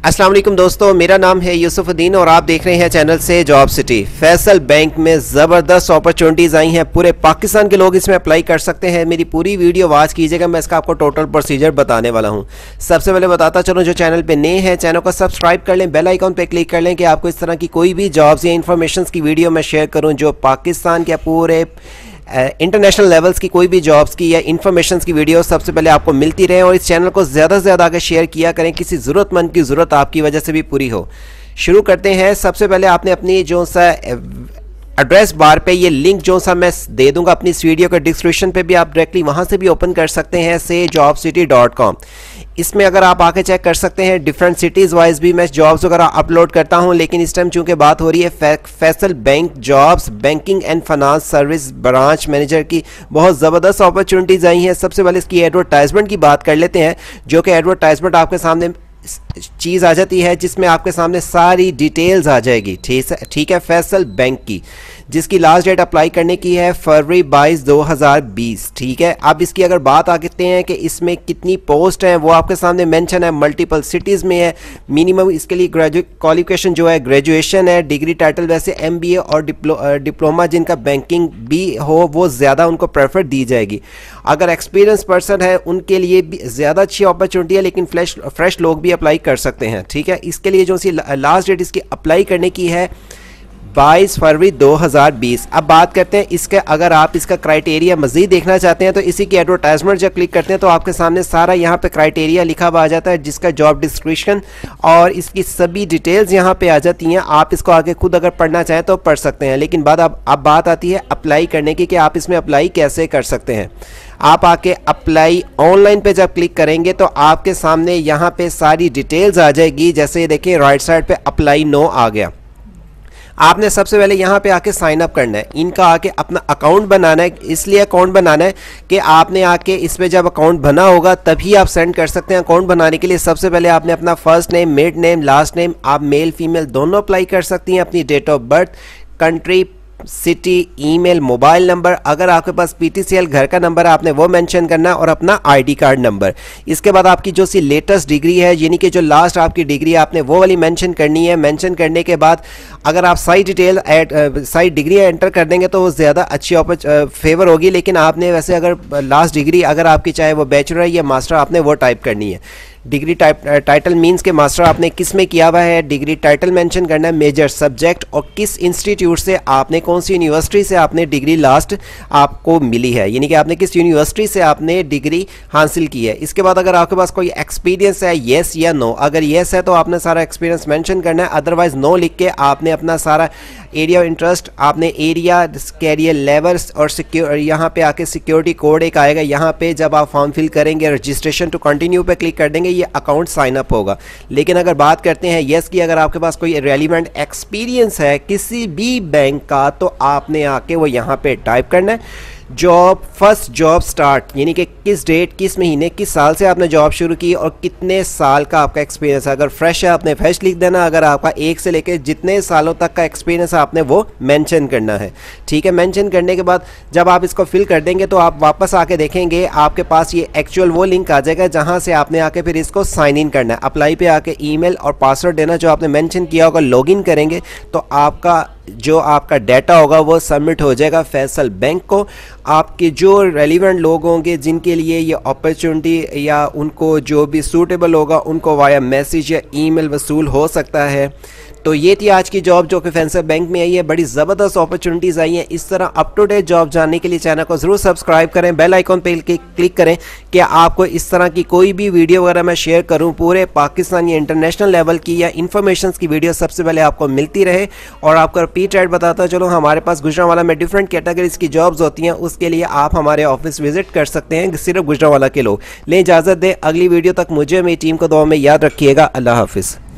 अस्सलाम वालेकुम दोस्तों, मेरा नाम है यूसुफुद्दीन और आप देख रहे हैं चैनल से जॉब सिटी। फैसल बैंक में ज़बरदस्त अपॉर्चुनिटीज़ आई हैं, पूरे पाकिस्तान के लोग इसमें अप्लाई कर सकते हैं। मेरी पूरी वीडियो वॉच कीजिएगा, मैं इसका आपको टोटल प्रोसीजर बताने वाला हूं। सबसे पहले बताता चलूं, जो चैनल पे नए हैं चैनल को सब्सक्राइब कर लें, बेल आइकॉन पे क्लिक कर लें कि आपको इस तरह की कोई भी जॉब्स या इन्फॉर्मेशन की वीडियो मैं शेयर करूँ जो पाकिस्तान के पूरे इंटरनेशनल लेवल्स की कोई भी जॉब्स की या इन्फॉर्मेशन की वीडियो सबसे पहले आपको मिलती रहे। और इस चैनल को ज़्यादा से ज़्यादा आगे शेयर किया करें, किसी ज़रूरतमंद की ज़रूरत आपकी वजह से भी पूरी हो। शुरू करते हैं। सबसे पहले आपने अपनी जो सा एड्रेस बार पे ये लिंक जो सा मैं दे दूंगा अपनी इस वीडियो के डिस्क्रिप्शन पे भी, आप डायरेक्टली वहाँ से भी ओपन कर सकते हैं से jobcity.com। इसमें अगर आप आके चेक कर सकते हैं, डिफरेंट सिटीज़ वाइज भी मैं जॉब्स वगैरह अपलोड करता हूं, लेकिन इस टाइम चूंकि बात हो रही है Faysal bank jobs banking and finance service branch manager की, बहुत ज़बरदस्त अपॉर्चुनिटीज़ आई हैं। सबसे पहले इसकी एडवर्टाइजमेंट की बात कर लेते हैं, जो कि एडवर्टाइजमेंट आपके सामने चीज़ आ जाती है जिसमें आपके सामने सारी डिटेल्स आ जाएगी। ठीक है, फैसल बैंक की, जिसकी लास्ट डेट अप्लाई करने की है फरवरी 22, 2020। ठीक है, अब इसकी अगर बात आते हैं कि इसमें कितनी पोस्ट हैं, वो आपके सामने मेंशन है, मल्टीपल सिटीज़ में है। मिनिमम इसके लिए क्वालिफिकेशन जो है ग्रेजुएशन है, डिग्री टाइटल वैसे MBA और डिप्लोमा जिनका बैंकिंग भी हो वो ज़्यादा उनको प्रेफर दी जाएगी। अगर एक्सपीरियंस पर्सन है उनके लिए भी ज़्यादा अच्छी अपॉर्चुनिटी है, लेकिन फ्रेश लोग भी अप्लाई कर सकते हैं। ठीक है, इसके लिए जो सी लास्ट डेट इसकी अप्लाई करने की है 22 फरवरी 2020। अब बात करते हैं इसके, अगर आप इसका क्राइटेरिया मज़ीद देखना चाहते हैं तो इसी की एडवर्टाइजमेंट जब क्लिक करते हैं तो आपके सामने सारा यहाँ पे क्राइटेरिया लिखा हुआ आ जाता है, जिसका जॉब डिस्क्रिप्शन और इसकी सभी डिटेल्स यहाँ पे आ जाती हैं। आप इसको आगे खुद अगर पढ़ना चाहें तो पढ़ सकते हैं, लेकिन अब बात आती है अप्लाई करने की कि आप इसमें अप्लाई कैसे कर सकते हैं। आप आके अप्लाई ऑनलाइन पे जब क्लिक करेंगे तो आपके सामने यहाँ पे सारी डिटेल्स आ जाएगी। जैसे ये देखिए राइट साइड पे अप्लाई नो आ गया। आपने सबसे पहले यहाँ पे आके साइन अप करना है, इनका आके अपना अकाउंट बनाना है। इसलिए अकाउंट बनाना है कि आपने आके इस पे जब अकाउंट बना होगा तभी आप सेंड कर सकते हैं। अकाउंट बनाने के लिए सबसे पहले आपने अपना first name, mid name, last name, आप मेल फीमेल दोनों अप्लाई कर सकती हैं, अपनी date of birth, country, city, email, mobile number, अगर आपके पास PTCL घर का नंबर है आपने वो मेंशन करना है, और अपना ID कार्ड नंबर। इसके बाद आपकी जो सी लेटेस्ट डिग्री है, यानी कि जो लास्ट आपकी डिग्री है, आपने वो वाली मेंशन करनी है। मेंशन करने के बाद अगर आप सही डिटेल सही डिग्री एंटर कर देंगे तो वो ज़्यादा अच्छी फेवर होगी। लेकिन आपने वैसे अगर लास्ट डिग्री अगर आपकी चाहे वो बैचलर या मास्टर, आपने वो टाइप करनी है। डिग्री टाइटल मींस के मास्टर आपने किस में किया हुआ है, डिग्री टाइटल मेंशन करना है, मेजर सब्जेक्ट और किस इंस्टीट्यूट से आपने, कौन सी यूनिवर्सिटी से आपने डिग्री लास्ट आपको मिली है, यानी कि आपने किस यूनिवर्सिटी से आपने डिग्री हासिल की है। इसके बाद अगर आपके पास कोई एक्सपीरियंस है, येस या नो, अगर येस है तो आपने सारा एक्सपीरियंस मेंशन करना है, अदरवाइज नो लिख के आपने अपना सारा एरिया ऑफ इंटरेस्ट, आपने एरिया, कैरियर लेवल्स और यहाँ पे आके सिक्योरिटी कोड एक आएगा, यहाँ पे जब आप फॉर्म फिल करेंगे रजिस्ट्रेशन टू कंटिन्यू पे क्लिक कर देंगे, ये अकाउंट साइन अप होगा। लेकिन अगर बात करते हैं येस की, अगर आपके पास कोई रेलिवेंट एक्सपीरियंस है किसी भी बैंक का तो आपने आके वो यहाँ पे टाइप करना है। जॉब, फर्स्ट जॉब स्टार्ट, यानी कि किस डेट, किस महीने, किस साल से आपने जॉब शुरू की और कितने साल का आपका एक्सपीरियंस है। अगर फ्रेश है आपने फ्रेश लिख देना, अगर आपका 1 से लेकर जितने सालों तक का एक्सपीरियंस है आपने वो मेंशन करना है। ठीक है, मेंशन करने के बाद जब आप इसको फिल कर देंगे तो आप वापस आके देखेंगे आपके पास ये एक्चुअल वो लिंक आ जाएगा जहाँ से आपने आके फिर इसको साइन इन करना है। अप्लाई पे आके ईमेल और पासवर्ड देना जो आपने मेंशन किया होगा, लॉगिन करेंगे तो आपका जो आपका डाटा होगा वो सबमिट हो जाएगा फैसल बैंक को। आपके जो रेलिवेंट लोग होंगे जिनके लिए ये अपॉर्चुनिटी या उनको जो भी सूटेबल होगा उनको वाया मैसेज या ईमेल वसूल हो सकता है। तो ये थी आज की जॉब जो कि फैसल बैंक में आई है। बड़ी ज़बरदस्त अपॉर्चुनिटीज़ आई हैं। इस तरह अप टू डेट जॉब जानने के लिए चैनल को ज़रूर सब्सक्राइब करें, बेल आइकॉन पे क्लिक करें कि आपको इस तरह की कोई भी वीडियो वगैरह मैं शेयर करूं पूरे पाकिस्तान या इंटरनेशनल लेवल की या इन्फॉर्मेशन की वीडियो सबसे पहले आपको मिलती रहे। और आपको रिपीट रेट बताता चलो, हमारे पास गुजरांवाला में डिफरेंट कैटेगरीज की जॉब्स होती हैं, उसके लिए आप हमारे ऑफिस विजिट कर सकते हैं, सिर्फ गुजरांवाला के लोग। ले इजाज़त दें, अगली वीडियो तक मुझे मेरी टीम को दुआ में याद रखिएगा। अल्लाह हाफिज़।